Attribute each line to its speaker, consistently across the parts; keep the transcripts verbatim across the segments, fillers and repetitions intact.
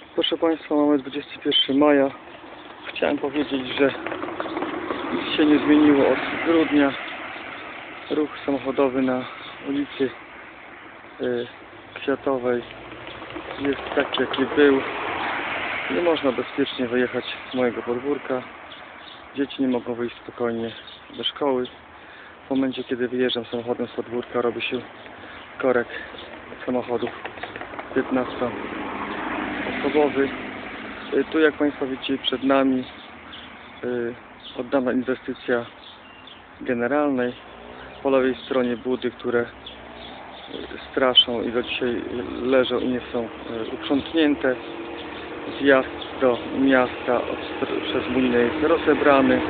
Speaker 1: Proszę Państwa, mamy dwudziestego pierwszego maja. Chciałem powiedzieć, że nic się nie zmieniło od grudnia. Ruch samochodowy na ulicy y, Kwiatowej jest taki, jaki był. Nie można bezpiecznie wyjechać z mojego podwórka. Dzieci nie mogą wyjść spokojnie do szkoły. W momencie, kiedy wyjeżdżam samochodem z podwórka, robi się korek samochodów piętnastoosobowy. Tu, jak Państwo widzicie, przed nami oddana inwestycja generalnej. Po lewej stronie budy, które straszą i do dzisiaj leżą i nie są uprzątnięte. Zjazd do miasta od, przez Muninę jest rozebrany.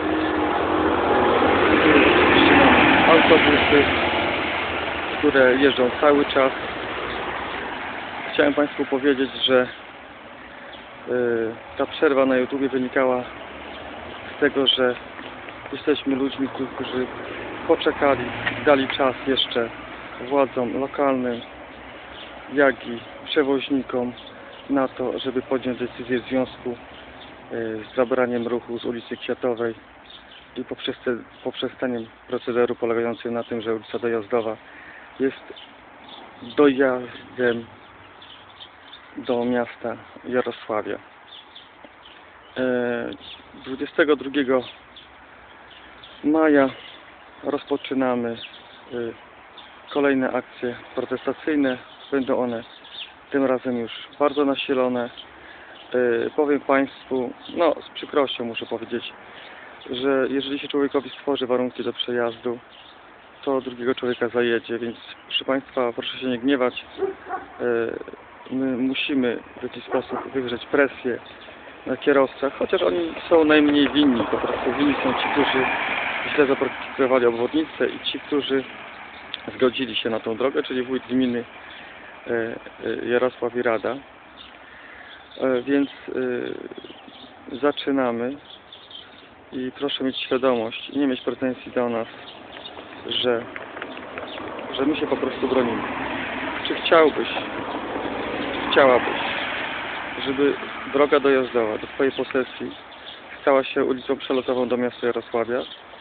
Speaker 1: Autobusy, które jeżdżą cały czas. Chciałem Państwu powiedzieć, że yy, ta przerwa na YouTubie wynikała z tego, że jesteśmy ludźmi, którzy poczekali, dali czas jeszcze władzom lokalnym, jak i przewoźnikom na to, żeby podjąć decyzję w związku yy, z zabraniem ruchu z ulicy Kwiatowej i poprzestaniem procederu polegającym na tym, że ulica Dojazdowa jest dojazdem do miasta Jarosławia. dwudziestego drugiego maja rozpoczynamy kolejne akcje protestacyjne. Będą one tym razem już bardzo nasilone. Powiem Państwu, no z przykrością muszę powiedzieć, że jeżeli się człowiekowi stworzy warunki do przejazdu, to drugiego człowieka zajedzie, więc proszę Państwa, proszę się nie gniewać. My musimy w jakiś sposób wywrzeć presję na kierowcach, chociaż oni są najmniej winni. Po prostu winni są ci, którzy źle zaprojektowali obwodnicę i ci, którzy zgodzili się na tą drogę, czyli wójt gminy Jarosław i Rada. Więc zaczynamy i proszę mieć świadomość i nie mieć pretensji do nas, że, że my się po prostu bronimy. Czy chciałbyś, chciałabyś, żeby droga dojazdowa do Twojej posesji stała się ulicą przelotową do miasta Jarosławia?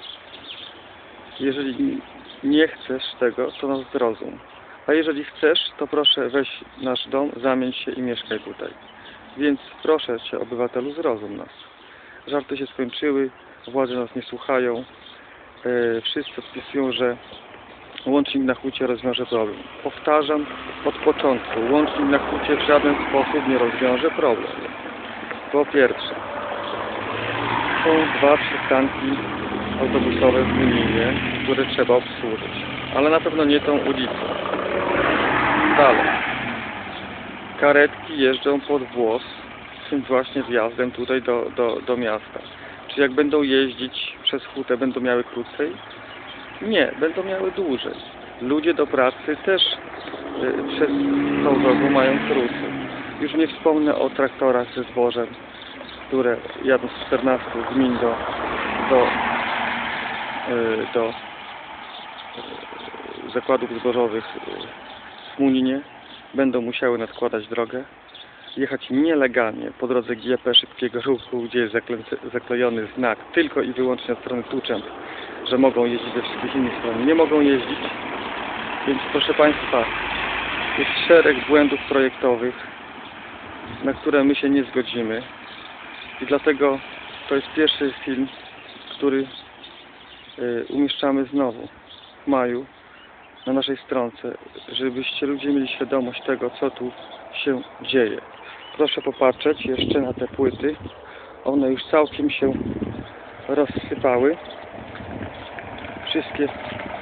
Speaker 1: Jeżeli nie chcesz tego, to nas zrozum. A jeżeli chcesz, to proszę weź nasz dom, zamień się i mieszkaj tutaj. Więc proszę Cię, obywatelu, zrozum nas. Żarty się skończyły, władze nas nie słuchają. Wszyscy odpisują, że łącznik na hucie rozwiąże problem. Powtarzam od początku, łącznik na hucie w żaden sposób nie rozwiąże problemu. Po pierwsze, są dwa przystanki autobusowe w Muninie, które trzeba obsłużyć, ale na pewno nie tą ulicą. Dalej, karetki jeżdżą pod włos tym właśnie wjazdem tutaj do, do, do miasta. Czy jak będą jeździć przez hutę, będą miały krócej? Nie, będą miały dłużej. Ludzie do pracy też y, przez tą drogą mają krócej. Już nie wspomnę o traktorach ze zbożem, które jadą z czternastu gmin do, do, y, do y, zakładów zbożowych w Muninie. Będą musiały nadkładać drogę, jechać nielegalnie po drodze G P szybkiego ruchu, gdzie jest zaklejony znak tylko i wyłącznie od strony Tuczęb, że mogą jeździć ze wszystkich innych stron. Nie mogą jeździć, więc proszę Państwa, jest szereg błędów projektowych, na które my się nie zgodzimy i dlatego to jest pierwszy film, który y, umieszczamy znowu w maju na naszej stronce, żebyście ludzie mieli świadomość tego, co tu się dzieje. Proszę popatrzeć jeszcze na te płyty. One już całkiem się rozsypały. Wszystkie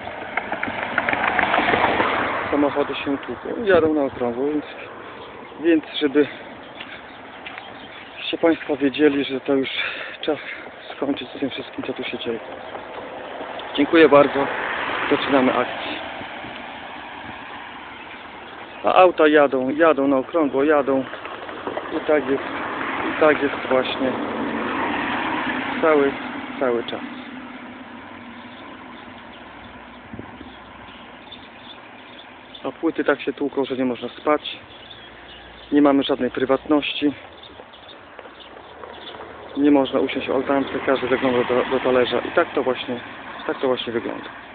Speaker 1: samochody się tłuką. Jadą na okrągło, więc, więc żeby żebyście Państwo wiedzieli, że to już czas skończyć z tym wszystkim, co tu się dzieje. Dziękuję bardzo. Zaczynamy akcję. A auta jadą, jadą na okrągło, jadą. I tak jest, i tak jest właśnie cały, cały czas. A płyty tak się tłuką, że nie można spać. Nie mamy żadnej prywatności. Nie można usiąść o altance, każdy zagląda do, do talerza i tak to właśnie, tak to właśnie wygląda.